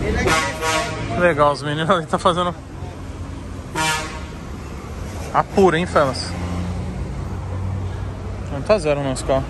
Legal, os meninos ali tá fazendo a pura, hein, fellas? Não tá zero o nosso carro.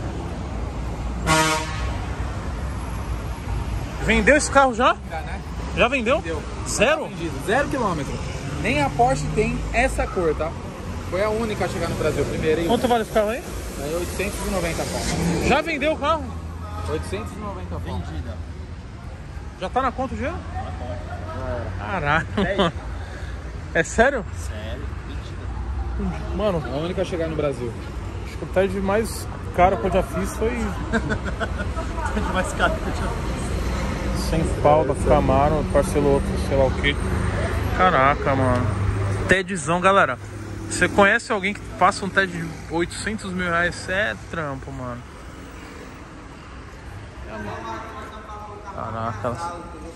Vendeu esse carro já? Já, né? Já vendeu? Vendeu. Zero? Tá vendido. 0 quilômetro. Nem a Porsche tem essa cor, tá? Foi a única a chegar no Brasil. Primeiro. Quanto vale esse carro aí? É 890 pau. Já vendeu o carro? 890 pau. Vendida. Já tá na conta o dinheiro? Caraca. É sério? Sério? Mentira. Mano, A única a chegar no Brasil. acho que o TED mais caro que eu já fiz foi mais caro que eu já fiz. 100 pau da Camaro, parcelou outro, sei lá o que. Caraca, mano. TEDzão, galera. Você conhece alguém que passa um TED de 800 mil reais? É trampo, mano. Caraca.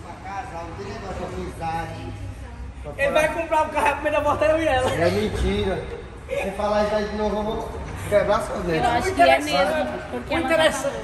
Ele vai comprar o carro, a primeira volta eu e ela. É mentira. Se falar isso aí de novo, eu vou quebrar seu dedo. Eu acho que é mesmo, porque ela Interessante.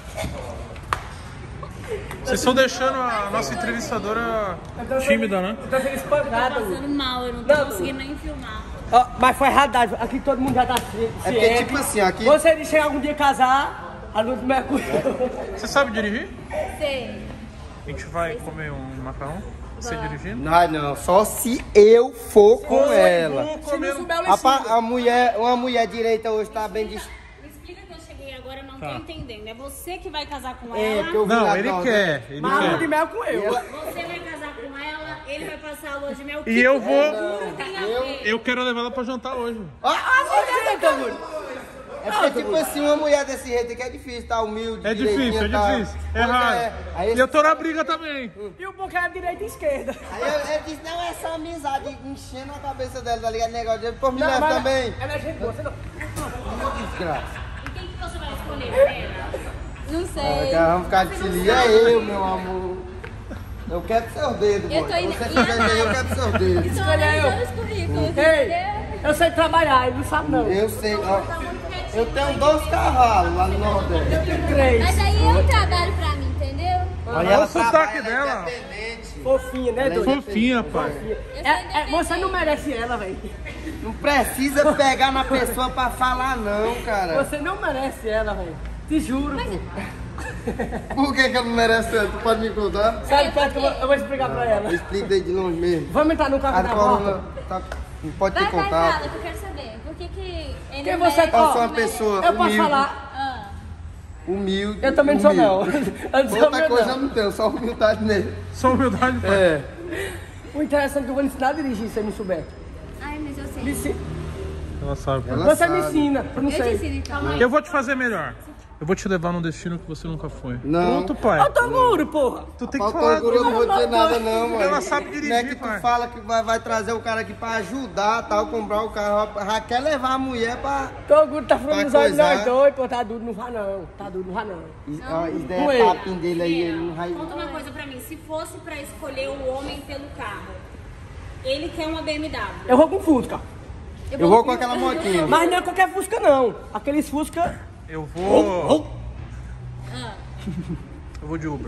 Vocês estão deixando a nossa entrevistadora tímida, né? Eu tô sendo tá espancado. passando mal, eu não tô conseguindo nem filmar. Ó, mas foi realidade, aqui todo mundo já tá ciente. É porque, tipo assim, aqui... Você de chegar algum dia casar, a luz do Mercúrio. Você sabe dirigir? Sei. A gente vai comer um macarrão? Você dirigindo? Não, só se eu for com ela. Se não souber, eu ensino. Uma mulher direita hoje tá bem de... Me explica que eu cheguei agora, eu não tô entendendo. É você que vai casar com É, ela, porque eu vi Não, lá ele atrás, quer. Ele Mas a lua de quer. mel com eu. você vai casar com ela, ele vai passar a lua de mel. E eu vou. Tem a ver. Eu quero levar ela pra jantar hoje. É porque, tipo assim, uma mulher desse jeito aqui é difícil, tá humilde, É difícil, direitinha, tá... difícil. É Pois raro. Aí E eu tô na briga também. E o pouco era direita e esquerda. Aí eu disse, não, essa amizade enchendo a cabeça dela, tá ligado? Negócio de depois me Não, leva mas também. Ela é gente boa, você não... Desgraça. E quem que você vai escolher, Vera? Não sei. Vamos ficar de se é eu, meu amor. Eu quero seus dedos, Eu boy. tô indo- Se você quiser, eu quero seus dedos. Estou analisando os currículos, Ei, entendeu? eu sei trabalhar, ele não sabe não. Eu sei, ó. Eu tenho 2 cavalos lá no Nordeste. Eu tenho 3. Mas aí é um trabalho pra mim, entendeu? Olha o sotaque trabalha, dela. ela é independente. Fofinha, né, doido? Fofinha, pai. Você não merece ela, velho. Não precisa pegar na pessoa pra falar, não, cara. Você não merece ela, velho. Te juro, pô. Por que eu não mereço ela? Tu pode me contar? Sai de perto que eu vou explicar pra ela. Explica daí de longe mesmo. Vamos entrar no carro A da coluna volta? tá... Não pode ter Vai, contato. fala, que eu quero saber. Por que que ele Quem não você merece- Eu sou Ó, uma pessoa Eu posso humilde. falar? Ah, Humilde. Eu também não sou não. humilde. Eu não sou Outra humilde, coisa não. eu não tenho, só humildade mesmo. Só humildade, pai. É. O interessante é que eu vou lhe ensinar a dirigir, se você me souber. ai, mas eu sei. Me ensina. Ela sabe, pai. Ela Você sabe. me ensina, eu não Eu te sei. ensino então. Eu vou te fazer melhor. Eu vou te levar num destino que você nunca foi. Não. Pronto, pai. Eu tô guro, porra. Tu tem que Faltou falar. agora, eu não vou dizer nada não, mano. Ela sabe dirigir, Não é que tu pai. fala que vai trazer o cara aqui pra ajudar, tal, comprar o carro. Já quer levar a mulher pra... Tô guro, tá falando Vai nos olhos de coisar. nós dois, pô, tá duro, não vai não. Tá duro, não vai não. Ó, isso daí Com é ele. papinho dele aí, ele não vai... Conta uma coisa pra mim. Se fosse pra escolher o homem pelo carro, ele quer uma BMW. Eu vou com Fusca. Eu vou com aquela motinha. Mas não é qualquer Fusca não. Aqueles Fusca... Eu vou. Ah, Eu vou de Uber.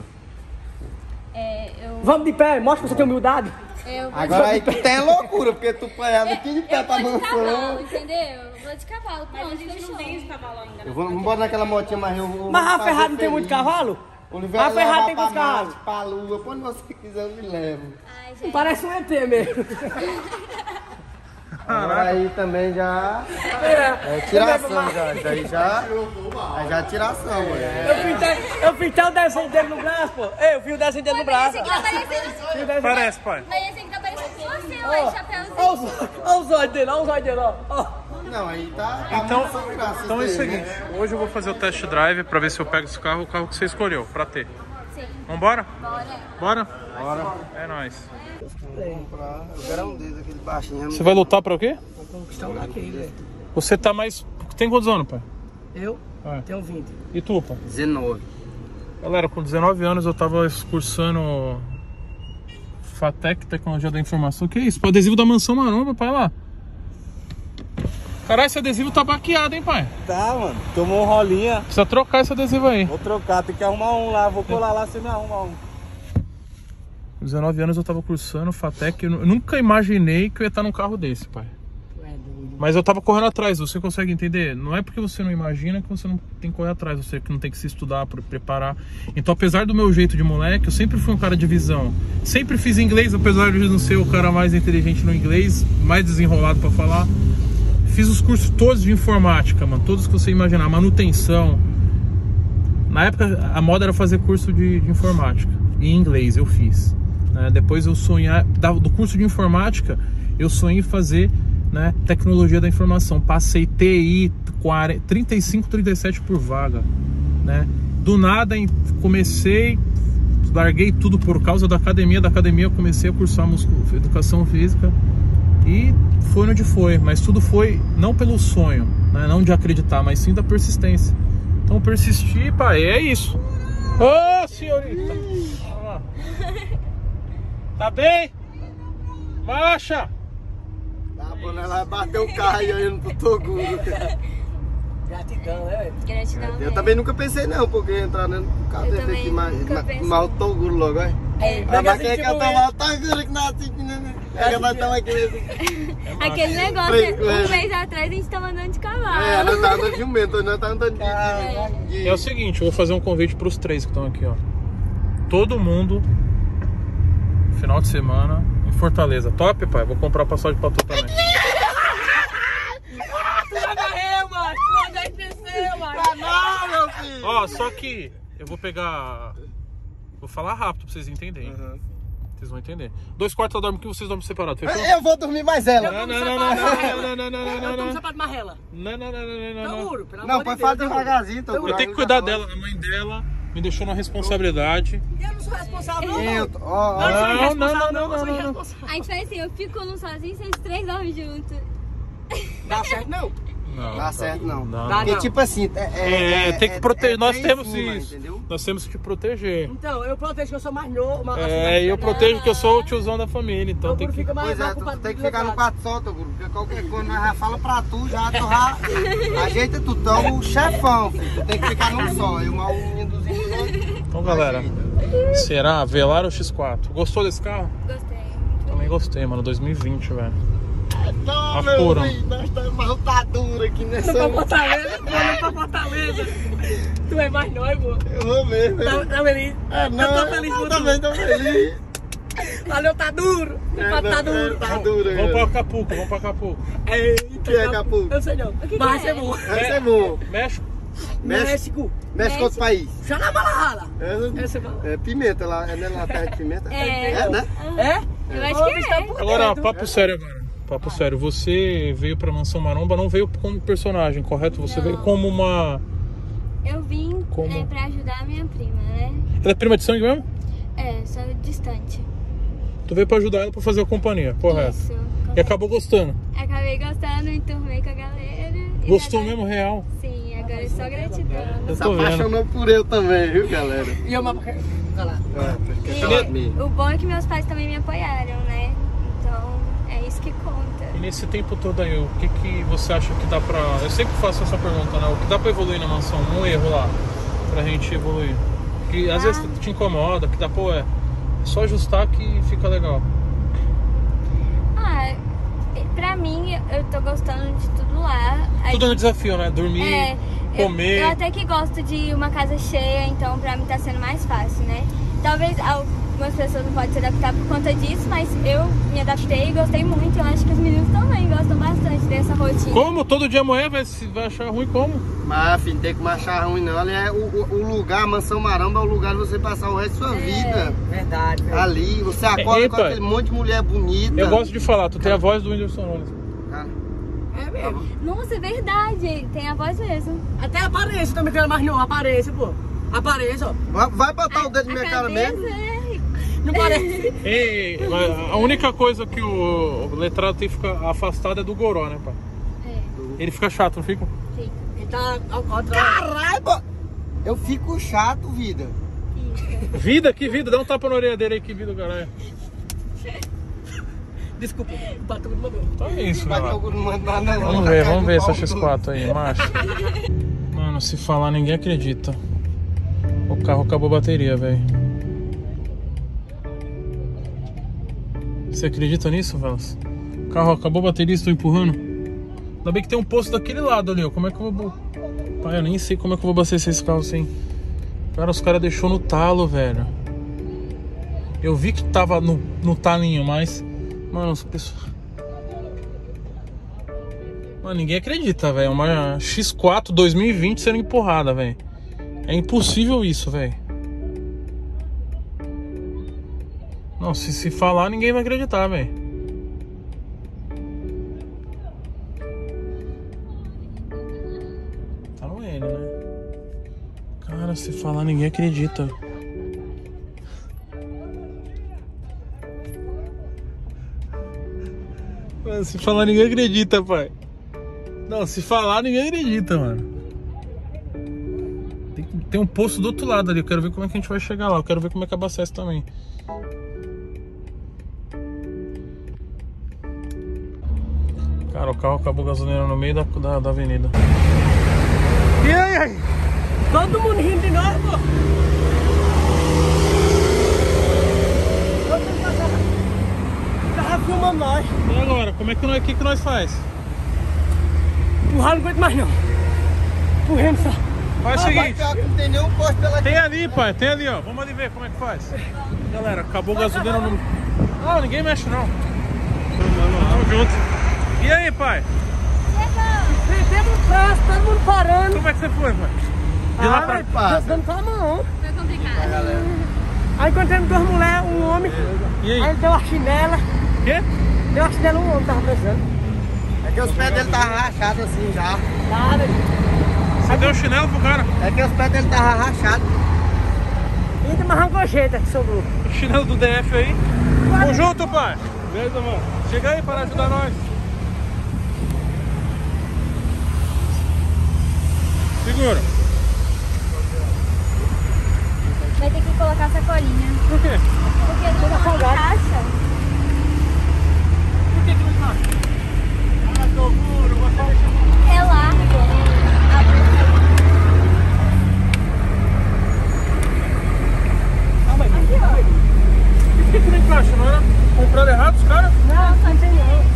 eu... Vamos de pé, mostra que você tem humildade. Eu vou Agora aí tu tem loucura, porque tu parava aqui de pé pra eu vou de cavalo, mansão. entendeu? Eu vou de cavalo. Mas a Pronto, gente não tem esse cavalo ainda. Eu vou, vamos embora naquela motinha, mas eu vou... Mas a fazer Ferrari não tem feliz. muito cavalo? Oliveira A Ferrari leva tem pra quantos cavalos? Marte, pra Lua, pra onde você quiser eu me levo. Ai, gente. Parece um ET mesmo. Agora aí também já... É tiração já, daí já... Aí já é tiração, mano. Eu pintei o desenho dele no braço, pô. Eu vi o desenho dele no braço. Esse aqui tá parecendo... Parece, pai. Mas esse aqui tá parecendo você, ué, chapéuzinho. Olha os olhos dele, olha os olhos dele, ó. Não, aí tá... Então, muito sem graça então é o isso daí, seguinte, né? hoje eu vou fazer o test drive pra ver se eu pego esse carro, o carro que você escolheu, pra ter. Sim, Vambora? bora. Bora? Bora. É nóis. Comprar. Eu quero um deles, aquele baixinho. Você vai lutar pra o quê? Vou conquistar um daquele, velho. Você tá mais... Tem quantos anos, pai? Eu É. tenho 20. E tu, pai? 19. Galera, com 19 anos eu tava cursando FATEC, Tecnologia da Informação. Que isso? O adesivo da Mansão Maromba, pai, lá. Caralho, esse adesivo tá baqueado, hein, pai? Tá, mano. Tomou um rolinha. Precisa trocar esse adesivo aí. Vou trocar, tem que arrumar um lá. Vou colar lá, você me arruma um. 19 anos eu tava cursando FATEC. Eu nunca imaginei que eu ia estar num carro desse, pai. Mas eu tava correndo atrás, você consegue entender? Não é porque você não imagina que você não tem que correr atrás, você que não tem que se estudar, preparar. Então, apesar do meu jeito de moleque, eu sempre fui um cara de visão. Sempre fiz inglês, apesar de não ser o cara mais inteligente no inglês, mais desenrolado pra falar. Fiz os cursos todos de informática, mano, todos que você imaginar, manutenção. Na época, a moda era fazer curso de informática. E em inglês eu fiz. Né? Depois eu sonhei, do curso de informática, eu sonhei em fazer... Né? Tecnologia da informação, passei TI 35, 37 por vaga, né? Do nada comecei, larguei tudo por causa da academia eu comecei a cursar educação física e foi onde foi, mas tudo foi não pelo sonho, né? Não de acreditar, mas sim da persistência. Então persisti, pai, é isso. Ô, senhorita, tá bem? Marcha! Quando ela bateu o carro e eu indo pro Toguro. Gratidão, né? Gratidão. Eu também nunca pensei não, porque entrar no carro desse aqui, mas o Toguro logo, é? Mas quem é que eu tô lá? O Toguro que nasce, é que nós estamos aqui. Aquele negócio, um mês atrás a gente tava andando de cavalo. É, nós estamos andando de jumento, nós estamos andando de... É o seguinte, eu vou fazer um convite pros três que estão aqui, ó. Todo mundo, final de semana, em Fortaleza. Top, pai? Vou comprar passagem pra tu também. Ó, só que eu vou pegar... Vou falar rápido pra vocês entenderem. Uhum. Vocês vão entender. 2 quartos eu dormo que vocês dormem separados, fechou? Eu vou dormir mais ela. Não. Eu tô no sapato marrela. Não. Toguro, pelo Não, amor pode de Deus, fazer devagarzinho, Toguro. Eu tenho que cuidar dela, a mãe dela me deixou na responsabilidade. Eu não sou responsável, não. Eu sou irresponsável, A gente faz assim, eu fico um sozinho, vocês 3 dormem juntos. Dá certo, não. Não, Dá certo não. Dá Porque não. tipo assim, tem que proteger. Nós temos cima, isso. entendeu? Nós temos que te proteger. Então, eu protejo que eu sou mais novo. E eu protejo que eu sou o tiozão da família, então tem que... Fica mais Pois é, ocupado tu tem que do ficar no lado. quarto só, Toguro, porque qualquer coisa nós já fala pra tu, tu já ajeita tu, tu é o chefão, filho. Tu tem que ficar num só, eu mal o menino dos outros. Então, galera, será Velar ou X4? Gostou desse carro? Gostei. Também gostei, mano, 2020, velho. Não, Apura. meu filho, nós estamos maltadura aqui nessa... Pra Fortaleza, vamos pra Fortaleza. Tu é mais noivo. Eu vou mesmo. Tá feliz? Não, Eu tô feliz eu por também tô feliz. Valeu, tá duro. Tá duro. Tá duro. Vamos pra Acapulco. Eita, Que é Acapulco? Eu sei não. Mas vai ser bom. Vai ser bom. México? México. Mexe com outro país. Já na Malala. Essa É pimenta lá, é na terra de pimenta? É. né? É? Eu acho que é. Agora, papo sério agora. Papo sério, você veio pra Mansão Maromba, não veio como personagem, correto? Você veio como uma... Eu vim Como? pra ajudar a minha prima, né? Ela é prima de sangue mesmo? É, só distante. Tu veio pra ajudar ela pra fazer a companhia, correto? Isso. E acabou gostando. Acabei gostando, enturmei com a galera. e Gostou agora- mesmo, real? Sim, agora é só gratidão. Eu Se tô vendo. apaixonou por eu também, viu, galera? E eu, mas... Olha lá. Porque E falar de mim. o bom é que meus pais também me apoiaram, né? Então, é isso que conta. E nesse tempo todo aí, o que você acha que dá pra... Eu sempre faço essa pergunta, né? O que dá pra evoluir na mansão? Um erro lá, pra gente evoluir. Que às vezes te incomoda, que dá, pô, é só ajustar que fica legal. Ah, pra mim, eu tô gostando de tudo lá. Tudo no desafio, né? Dormir, comer. Eu até que gosto de uma casa cheia, então pra mim tá sendo mais fácil, né? Talvez algumas pessoas não podem se adaptar por conta disso, mas eu me adaptei e gostei muito. Eu acho que os meninos também gostam bastante dessa rotina. Como? Todo dia amanhã vai achar ruim como? Mas, filho, tem que achar ruim não. Ali é o lugar, a Mansão Maromba é o lugar de você passar o resto da sua vida. Verdade. Ali, você acorda com Epa. aquele monte de mulher bonita. Eu gosto de falar, tu tem a voz do Whindersson Nunes. Cara, É mesmo. Nossa, é verdade. Tem a voz mesmo. Até aparece também, que era mais novo. Aparece, pô. Aparece, ó. vai botar o dedo na minha cara mesmo? Não parece. Ei, mas a única coisa que o letrado tem que ficar afastado é do goró, né, pai? É, Ele fica chato, não fica? fica. Ele tá ao contrário. Caralho, pô. Eu fico chato, vida. Vida? Que vida? Dá um tapa na orelha dele aí, que vida, caralho. Desculpa, o Patrulho mandou. Então é isso, Mas galera. eu não mando nada não. Vamos ver essa X4 aí, macho. Mano, se falar ninguém acredita. O carro acabou a bateria, velho. Você acredita nisso, Velas? Carro acabou a bateria, estou empurrando. Ainda bem que tem um posto daquele lado ali, ó. Como é que eu vou... Pai, eu nem sei como é que eu vou abastecer esse carro assim. Cara, os caras deixou no talo, velho. Eu vi que tava no talinho, mas... Mano, as pessoas... Mano, ninguém acredita, velho. Uma X4 2020 sendo empurrada, velho. É impossível isso, velho. Não, se falar, ninguém vai acreditar, velho. Tá no N, né? Cara, se falar, ninguém acredita. Mano, se falar, ninguém acredita, pai. Não, se falar, ninguém acredita, mano. Tem um posto do outro lado ali. Eu quero ver como é que a gente vai chegar lá. Eu quero ver como é que abastece também. Cara, o carro acabou a gasolina no meio da avenida. E aí? Todo mundo rindo de nós, pô. Todo mundo tava filmando nós. E agora? Como é que nós faz? Empurrar não aguento mais não. Empurrando só. Faz o seguinte. Não tem nenhum posto pela Tem ali, pai. Tem ali, ó. Vamos ali ver como é que faz. Galera, acabou a gasolina no... Não, ninguém mexe não. Tamo junto. E aí, pai? Teve um trânsito, todo mundo parando. Como é que você foi, pai? De lá pra... Dando com a mão. Foi complicado. Aí encontramos duas mulheres, um homem. E aí? Aí ele deu uma chinela. Quê? Deu uma chinela, um homem tava pensando. É que os pés dele estavam rachados assim já. Nada. Você deu o chinelo pro cara? É que os pés dele estavam rachados. Ainda mais uma gorjeta que sobrou. O chinelo do DF aí. Tamo junto, pai. Beleza, mano. Chega aí para ajudar nós. Segura. Vai ter que colocar a sacolinha. Por quê? Porque não encaixa. Por que não encaixa? Ah, seguro, você deixa... É largo. Por que não encaixa? Não era comprando errado os caras? Não, não tem não.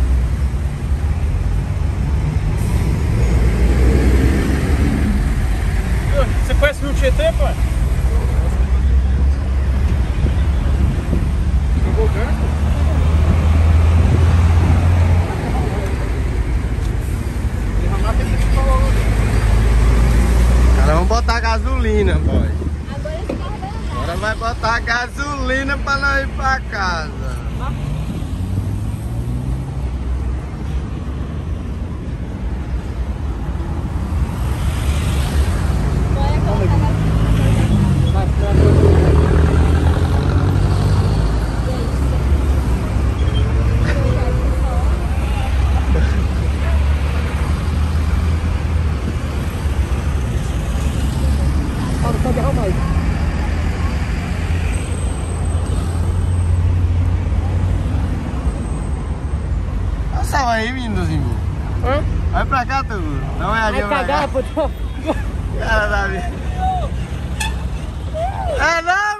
Você conhece o Rio Tietê, pai? Jogou gancho? Cara, vamos botar gasolina, boy. Agora esse carro vai andar. Agora vai botar gasolina pra nós ir pra casa. Bora colocar Pode derramar aí. Passa aí, menino Zimbu. Hã? Vai pra cá, tu. Dá uma olhadinha Vai pra cá. cagar, pô. Cara, Davi. É não,